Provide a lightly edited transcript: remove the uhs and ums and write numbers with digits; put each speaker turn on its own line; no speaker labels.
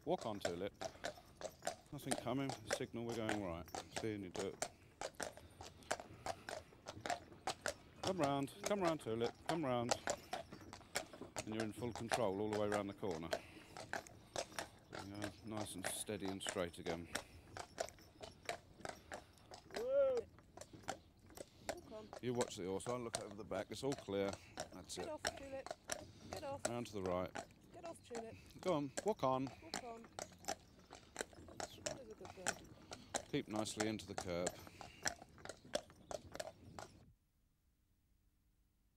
Walk on, Tulip. Nothing coming. Signal we're going right. Seeing you do it. Come round, Tulip. Come round. And you're in full control all the way around the corner. You know, nice and steady and straight again. You watch the horse. I'll look over the back. It's all clear. That's it.
Get off, Tulip. Get off.
Round to the right.
Get off, Tulip.
Go on. Walk on.
Walk on.
That's right.
That is a good girl.
Keep nicely into the curb.